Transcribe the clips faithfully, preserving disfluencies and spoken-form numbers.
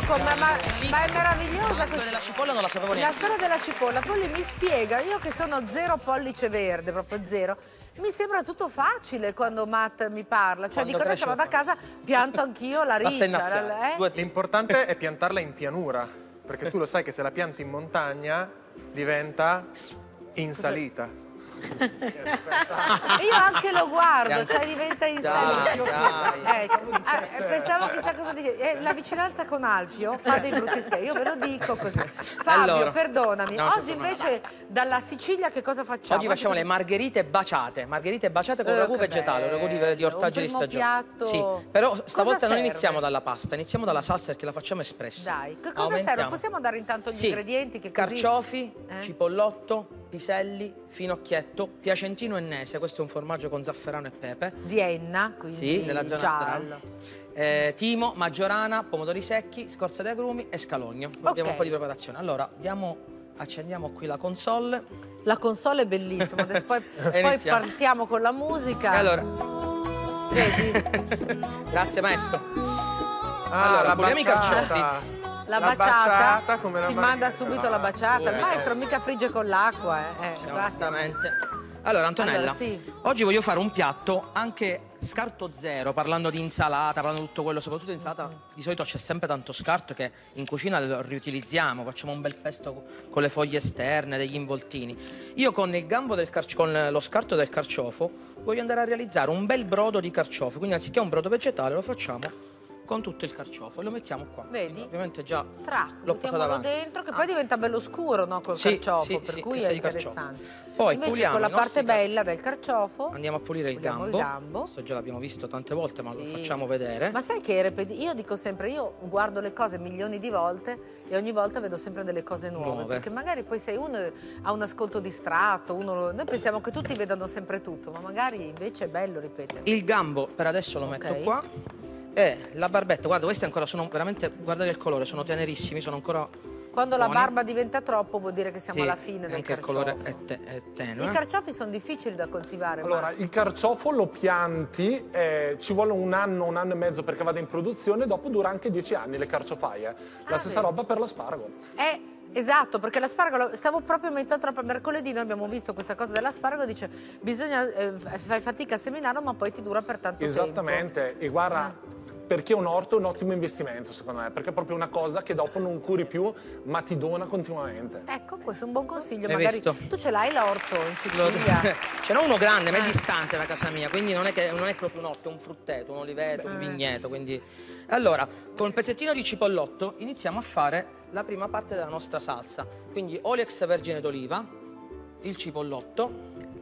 come, ma, ma è meravigliosa. La storia della cipolla non la sapevo neanche. La storia della cipolla, poi lui mi spiega, io che sono zero pollice verde, proprio zero, mi sembra tutto facile quando Matt mi parla. Cioè Quando dico, adesso vado a casa, pianto anch'io la riccia. Eh? L'importante è piantarla in pianura, perché tu lo sai che se la pianti in montagna diventa in salita. Io anche lo guardo, cioè diventa in salita. Eh, eh, pensavo chissà cosa dice. Eh, la vicinanza con Alfio fa dei brutti scherzi, io ve lo dico così. Fabio, allora, perdonami, no, oggi invece dalla Sicilia che cosa facciamo? Oggi facciamo oggi le margherite baciate, margherite baciate con eh, ragù vegetale, ragù di, di ortaggi di stagione. Piatto... Sì, però stavolta non serve? iniziamo dalla pasta, iniziamo dalla salsa perché la facciamo espressa. Dai, che cosa Aumentiamo. serve? Possiamo dare intanto gli sì. ingredienti? Che così... Carciofi, eh? cipollotto, piselli, finocchietto, piacentino ennese, questo è un formaggio con zafferano e pepe. Di Enna, quindi sì, nella zona giallo. Eh, timo, maggiorana, pomodori secchi, scorza di agrumi e scalogno. Okay. Abbiamo un po' di preparazione. Allora, diamo, accendiamo qui la console. La console è bellissima, adesso poi, poi partiamo con la musica. E allora. Vedi? Grazie maestro. Ah, allora, puliamo i carciofi. La, la baciata, baciata come la ti manda subito la baciata. Il eh, maestro mica frigge con l'acqua. Eh. Eh, Esattamente. Allora, Antonella, allora, sì. oggi voglio fare un piatto anche scarto zero, parlando di insalata, parlando di tutto quello, soprattutto di insalata. Mm-hmm. Di solito c'è sempre tanto scarto che in cucina lo riutilizziamo, facciamo un bel pesto con le foglie esterne, degli involtini. Io con il gambo del carci- con lo scarto del carciofo voglio andare a realizzare un bel brodo di carciofi, quindi anziché un brodo vegetale lo facciamo con tutto il carciofo e lo mettiamo qua. Vedi? Quindi, ovviamente già l'ho portato avanti dentro, che poi ah. diventa bello scuro, no? Col sì, carciofo, sì, per sì, cui è interessante. Poi invece puliamo con la parte nostri... bella del carciofo andiamo a pulire il gambo. il gambo. Questo già l'abbiamo visto tante volte, ma sì. lo facciamo vedere. Ma sai che ripeti... io dico sempre, io guardo le cose milioni di volte e ogni volta vedo sempre delle cose nuove, nuove. Perché magari poi se uno ha un ascolto distratto, uno... noi pensiamo che tutti vedano sempre tutto, ma magari invece è bello ripetere. Il gambo per adesso lo metto okay. qua. E la barbetta, guarda, questi ancora sono veramente, guardate il colore, sono tenerissimi, sono ancora quando buoni. La barba diventa troppo vuol dire che siamo sì, alla fine del anche carciofo. Il colore è, te è tenue. I carciofi sono difficili da coltivare. Allora, il carciofo lo pianti, eh, ci vuole un anno, un anno e mezzo perché vada in produzione, dopo dura anche dieci anni le carciofaie. La ah, stessa vedi. roba per l'asparago. Eh, esatto, perché l'asparago, stavo proprio mettendo tra mercoledì, noi abbiamo visto questa cosa dell'asparago, dice bisogna, eh, fai fatica a seminarlo ma poi ti dura per tanto Esattamente. tempo. Esattamente, e guarda... Eh. Perché un orto è un ottimo investimento, secondo me, perché è proprio una cosa che dopo non curi più, ma ti dona continuamente. Ecco, questo è un buon consiglio. Hai magari visto? Tu ce l'hai l'orto in Sicilia? Ce n'è uno grande, ma è eh. distante da casa mia, quindi non è, che, non è proprio un orto, è un frutteto, un oliveto, eh. un vigneto. Quindi... Allora, con il pezzettino di cipollotto iniziamo a fare la prima parte della nostra salsa. Quindi olio extravergine d'oliva, il cipollotto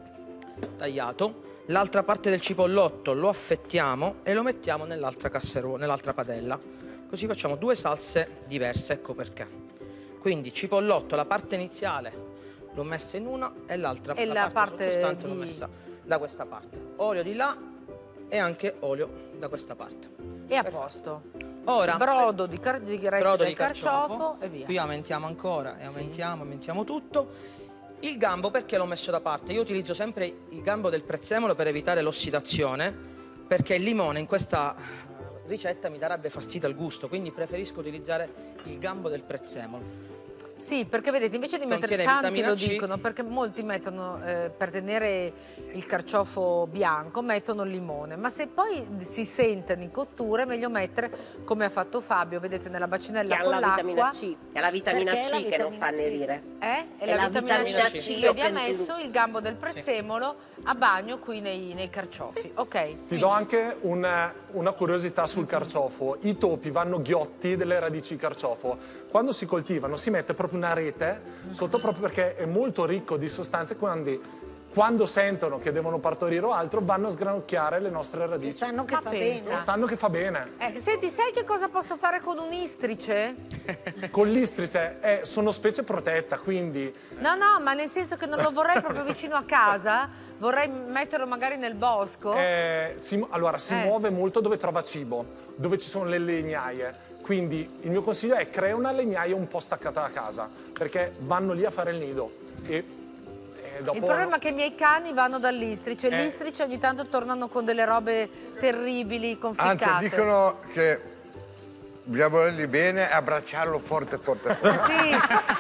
tagliato. L'altra parte del cipollotto lo affettiamo e lo mettiamo nell'altra casseruola, nell'altra padella. Così facciamo due salse diverse, ecco perché. Quindi cipollotto, la parte iniziale l'ho messa in una e l'altra e la, la parte, parte sottostante di... l'ho messa da questa parte. Olio di là e anche olio da questa parte. E a posto. Ora, brodo di, car di, brodo del di carciofo, carciofo e via. Qui aumentiamo ancora e aumentiamo, sì. aumentiamo tutto. Il gambo perché l'ho messo da parte? Io utilizzo sempre il gambo del prezzemolo per evitare l'ossidazione, perché il limone in questa ricetta mi darebbe fastidio al gusto, quindi preferisco utilizzare il gambo del prezzemolo. Sì, perché vedete, invece di mettere tanti lo dicono, perché molti mettono, eh, per tenere il carciofo bianco, mettono il limone, ma se poi si sentono in cottura è meglio mettere, come ha fatto Fabio, vedete, nella bacinella con l'acqua. Che la vitamina C, è la vitamina C che non fa nerire. Eh? È, è la, la vitamina, vitamina C. C. Vedi, ha messo il gambo del prezzemolo a bagno qui nei, nei carciofi. Ok. Ti quindi... do anche una, una curiosità sul carciofo. I topi vanno ghiotti delle radici di carciofo. Quando si coltivano si mette proprio una rete sotto, proprio perché è molto ricco di sostanze, quindi quando sentono che devono partorire o altro vanno a sgranocchiare le nostre radici. Sanno che fa bene. Sanno che fa bene. Eh, senti, sai che cosa posso fare con un istrice? Con l'istrice eh, sono specie protetta, quindi... No, no, ma nel senso che non lo vorrei proprio vicino a casa, vorrei metterlo magari nel bosco. Eh, si, allora, si eh. muove molto dove trova cibo, dove ci sono le legnaie. Quindi il mio consiglio è crea una legnaia un po' staccata da casa, perché vanno lì a fare il nido. E, e dopo... Il problema è che i miei cani vanno dall'istrice, Eh. l'istrice ogni tanto tornano con delle robe terribili, conficcate. Anche dicono che bisogna volerli bene e abbracciarlo forte, forte, forte. Sì.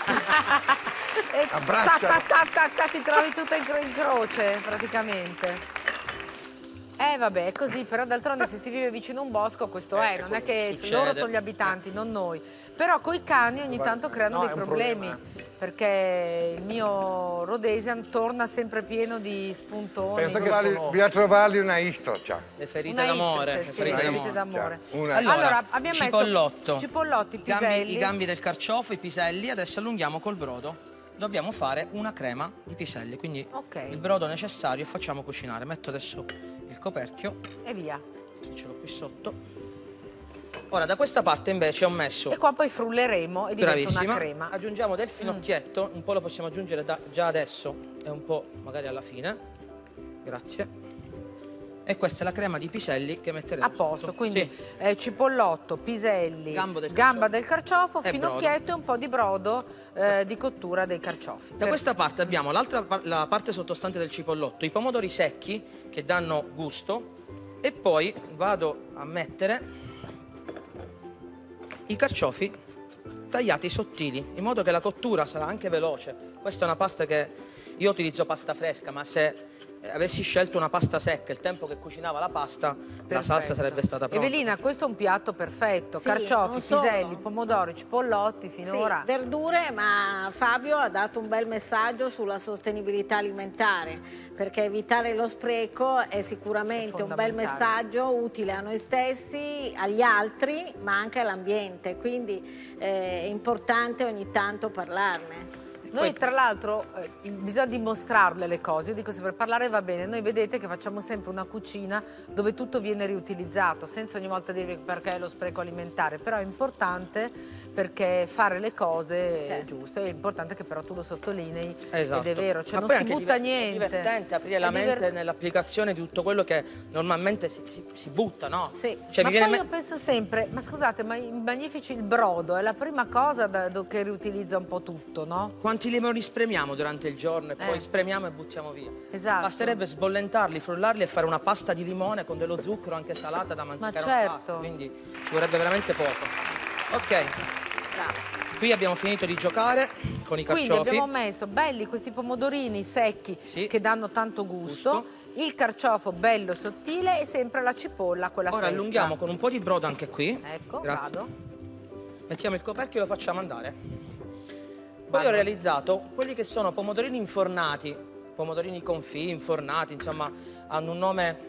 E Abbraccia. ta, ta, ta, ta, ta, ti trovi tutta in, cro in croce, praticamente. Eh vabbè, è così, però d'altronde se si vive vicino a un bosco questo è, non è che succede. loro sono gli abitanti, non noi. Però coi cani ogni tanto creano No, dei è un problemi, problema. perché il mio Rhodesian torna sempre pieno di spuntoni. Pensa che Trovargli- sono- Bisogna trovargli una istocia. Le ferite Una d'amore. istrice, le sì, ferite le d'amore. ferite d'amore. Una- Allora, Allora, abbiamo messo cipollotto, cipollotti, gambi- piselli. i gambi del carciofo, i piselli, adesso allunghiamo col brodo. Dobbiamo fare una crema di piselli, quindi Ok. il brodo necessario e facciamo cucinare. Metto adesso il coperchio, E via. ce l'ho qui sotto. Ora da questa parte invece ho messo, E qua poi frulleremo e diventa bravissima, una crema. aggiungiamo del finocchietto, un po' lo possiamo aggiungere da- già adesso e un po' magari alla fine. Grazie. E questa è la crema di piselli che metteremo A posto, sotto. quindi Sì. eh, cipollotto, piselli, Gambo del gamba carciofo. del carciofo, E finocchietto e un po' di brodo eh, di cottura dei carciofi. Da Per- questa parte abbiamo l'altra par- la parte sottostante del cipollotto, i pomodori secchi che danno gusto e poi vado a mettere i carciofi tagliati sottili, in modo che la cottura sarà anche veloce. Questa è una pasta che io utilizzo pasta fresca, ma se eh, avessi scelto una pasta secca, il tempo che cucinava la pasta, la salsa Perfetto. sarebbe stata pronta. Evelina, questo è un piatto perfetto. Sì, Carciofi, non solo. piselli, pomodori, cipollotti, finora. Sì, verdure, ma Fabio ha dato un bel messaggio sulla sostenibilità alimentare, perché evitare lo spreco è sicuramente È un bel fondamentale. messaggio utile a noi stessi, agli altri, ma anche all'ambiente, quindi eh, è importante ogni tanto parlarne. Noi tra l'altro eh, bisogna dimostrarle le cose, io dico sempre parlare va bene, noi vedete che facciamo sempre una cucina dove tutto viene riutilizzato, senza ogni volta dirvi perché è lo spreco alimentare, però è importante perché fare le cose è Certo. giusto, è importante che però tu lo sottolinei Esatto. ed è vero, cioè Ma non poi si anche butta diver- niente. È divertente aprire la È mente divert- nell'applicazione di tutto quello che normalmente si, si- si butta, no? Sì. Cioè, ma mi viene poi me- io penso sempre, ma scusate, ma i magnifici il brodo è la prima cosa da- do- che riutilizza un po' tutto, no? Quanti limoni spremiamo durante il giorno e poi Eh. spremiamo e buttiamo via? Esatto. Basterebbe sbollentarli, frullarli e fare una pasta di limone con dello zucchero anche salata da mangiare certo. a pasta, quindi ci vorrebbe veramente poco. Ok, Bravo. qui abbiamo finito di giocare con i Quindi carciofi. abbiamo messo belli questi pomodorini secchi Sì. che danno tanto gusto, Gusto. il carciofo bello sottile e sempre la cipolla, quella Ora fresca. allunghiamo con un po' di brodo anche qui. Ecco, Grazie. vado. Mettiamo il coperchio e lo facciamo andare. Poi Vado. ho realizzato quelli che sono pomodorini infornati, pomodorini confit, infornati, insomma, hanno un nome,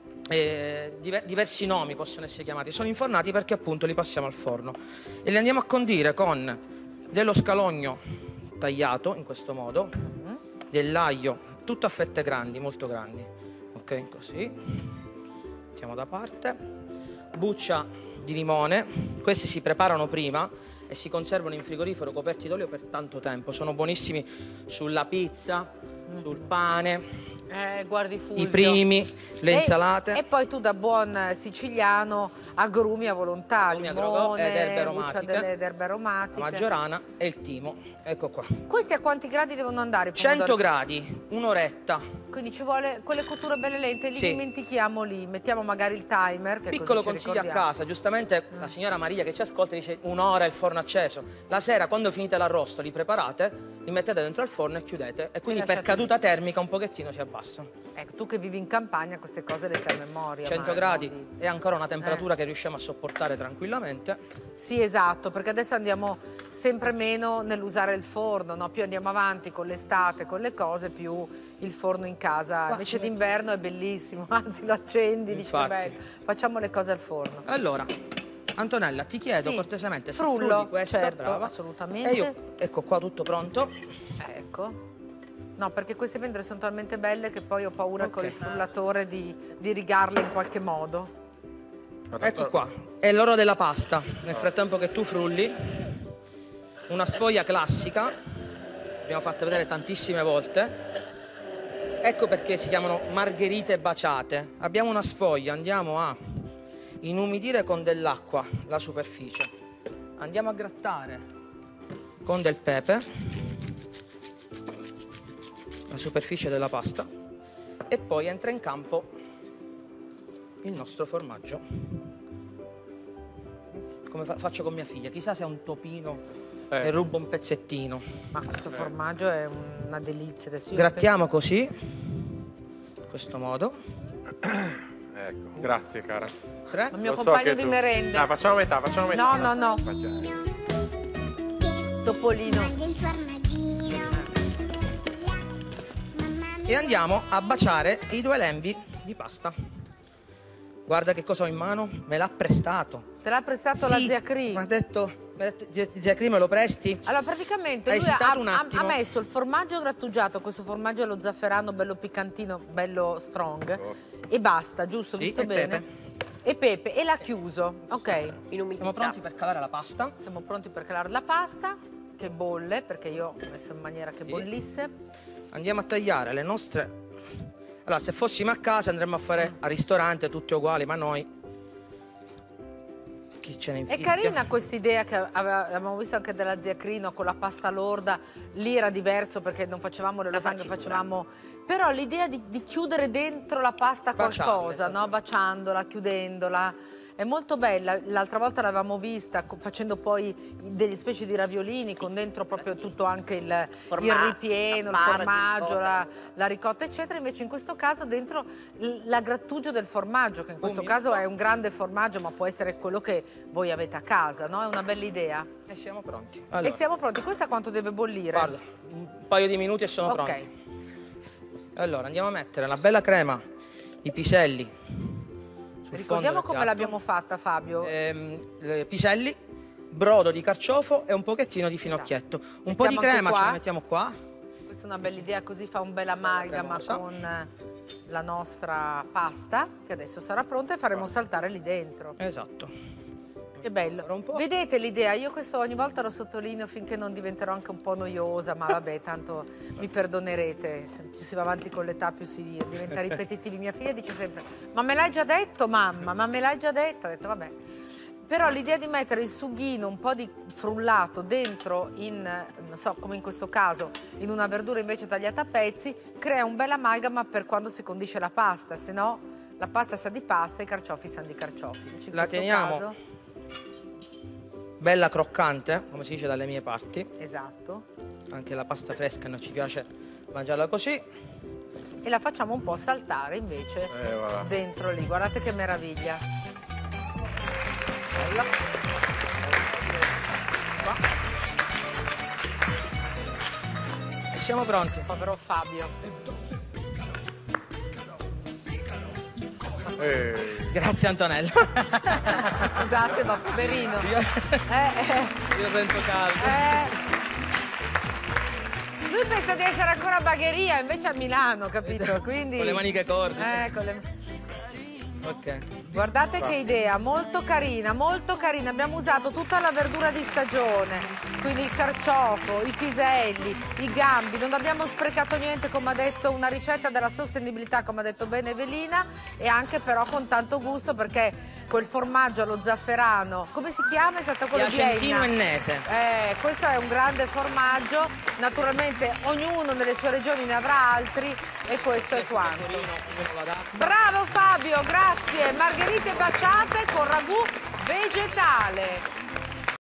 eh, diver- diversi nomi possono essere chiamati. Sono infornati perché appunto li passiamo al forno e li andiamo a condire con dello scalogno tagliato in questo modo, dell'aglio tutto a fette grandi, molto grandi. Ok, così. Mettiamo da parte. Buccia di limone, questi si preparano prima e si conservano in frigorifero coperti d'olio per tanto tempo. Sono buonissimi sulla pizza, sul pane, Eh, guardi Fulvio. i primi, le E- insalate. E, poi tu da buon siciliano agrumi a volontà, Agrumi a limone, grogo ed erbe buccia aromatiche. delle erbe la aromatiche. maggiorana e il timo. Ecco qua. Questi a quanti gradi devono andare? i cento pomodori? gradi, un'oretta. Quindi ci vuole quelle cotture belle lente, li Sì. dimentichiamo lì, mettiamo magari il timer. Che Piccolo così ci consiglio a ricordiamo. casa, giustamente la signora Maria che ci ascolta dice un'ora il forno acceso. La sera quando finite l'arrosto li preparate, li mettete dentro al forno e chiudete e quindi per lasciate caduta termica un pochettino si abbassa. Ecco, tu che vivi in campagna queste cose le sai a memoria. cento ma gradi no, di- è ancora una temperatura che riusciamo a sopportare tranquillamente. Sì, esatto, perché adesso andiamo sempre meno nell'usare il forno, no? Più andiamo avanti con l'estate, con le cose, più il forno in casa. Qua Invece ci metto- d'inverno è bellissimo, anzi lo accendi, dici che Infatti. bello. Facciamo le cose al forno. Allora, Antonella, ti chiedo Sì, cortesemente se frullo, frulli questa, certo, brava. assolutamente. E io, ecco qua tutto pronto. Ecco. No, perché queste pendole sono talmente belle che poi ho paura Ok. con il frullatore di, di rigarle in qualche modo. Ma tanto- Ecco qua, è l'oro della pasta. Nel frattempo che tu frulli, una sfoglia classica, l'abbiamo fatta vedere tantissime volte. Ecco perché si chiamano margherite baciate. Abbiamo una sfoglia, andiamo a inumidire con dell'acqua la superficie. Andiamo a grattare con del pepe la superficie della pasta e poi entra in campo il nostro formaggio come fa faccio con mia figlia. Chissà se è un topino Eh. e rubo un pezzettino. Ma questo formaggio è una delizia. Adesso io Grattiamo così, in questo modo. Ecco, grazie cara. Tre. Il mio Lo so compagno che di tu- merenda. Ah, facciamo metà, facciamo metà. No, no, no. Topolino. E andiamo a baciare i due lembi di pasta. Guarda che cosa ho in mano, me l'ha prestato. Te l'ha prestato Sì, la zia Cri? mi ha detto, mi ha detto, zia zia Cri, me lo presti? Allora, praticamente Hai lui ha, esitato un ha- attimo. ha messo il formaggio grattugiato, questo formaggio allo zafferano bello piccantino, bello strong, e basta, giusto? Sì, Visto e bene? pepe. E pepe, e l'ha chiuso, ok. In umidità. Siamo pronti per calare la pasta? Siamo pronti per calare la pasta, che bolle, perché io ho messo in maniera che Sì. bollisse. Andiamo a tagliare le nostre... Allora, se fossimo a casa andremmo a fare al ristorante tutti uguali, ma noi... Chi ce ne È infischia? carina questa idea che aveva- avevamo visto anche della zia Crino con la pasta lorda, lì era diverso perché non facevamo le lasagne, facevamo... Però l'idea di, di chiudere dentro la pasta Baciarla, qualcosa, no? Baciandola, chiudendola, è molto bella. L'altra volta l'avevamo vista co- facendo poi delle specie di raviolini con dentro proprio tutto anche il, il Formaggio, ripieno, il asparagi, formaggio, cose. la, la ricotta eccetera. Invece in questo caso dentro l- la grattugia del formaggio, che in questo Un caso minuto. è un grande formaggio, ma può essere quello che voi avete a casa, no? È una bella idea. E siamo pronti. E Allora, siamo pronti. Questa quanto deve bollire? guarda, un paio di minuti e sono Ok. pronti. Allora, andiamo a mettere la bella crema, i piselli. sul Ricordiamo fondo del come piatto. l'abbiamo fatta, Fabio. Ehm, eh, piselli, brodo di carciofo e un pochettino di finocchietto. Un po' di Mettiamo anche crema ce qua. la mettiamo qua. Questa è una bella idea, così fa un bel amalgama cremosa. con eh, la nostra pasta, che adesso sarà pronta e faremo saltare lì dentro. Esatto. Che bello. Ancora un po'. Vedete l'idea? Io questo ogni volta lo sottolineo finché non diventerò anche un po' noiosa, ma vabbè, tanto mi perdonerete. Se più si va avanti con l'età, più si diventa ripetitivi. Mia figlia dice sempre, ma me l'hai già detto, mamma? Ma me l'hai già detto? Ho detto, vabbè. Però l'idea di mettere il sughino, un po' di frullato dentro in, non so, come in questo caso, in una verdura invece tagliata a pezzi, crea un bel amalgama per quando si condisce la pasta, se no la pasta sa di pasta e i carciofi sanno di carciofi. Invece in La questo teniamo. caso, Bella croccante, come si dice dalle mie parti. esatto. Anche la pasta fresca non ci piace mangiarla così. E la facciamo un po' saltare invece Eh, voilà. dentro lì. Guardate che meraviglia. Bella. Qua. E siamo pronti. Povero Fabio. Eh, Grazie Antonella. Scusate, ma poverino. Io, Eh, eh, io sento caldo. eh. Lui pensa di essere ancora a Bagheria, invece a Milano, capito? Quindi... Con le maniche corte. Eh, con le... Ok. Guardate che idea, molto carina, molto carina. Abbiamo usato tutta la verdura di stagione, quindi il carciofo, i piselli, i gambi. Non abbiamo sprecato niente, come ha detto, una ricetta della sostenibilità, come ha detto bene Evelina, e anche però con tanto gusto perché quel formaggio allo zafferano, come si chiama? Esatto, quello di Piacentino Enna. ennese. Eh, questo è un grande formaggio, naturalmente ognuno nelle sue regioni ne avrà altri e questo è quanto. Ognuno la dà. Bravo Fabio, grazie. Margherite baciate con ragù vegetale.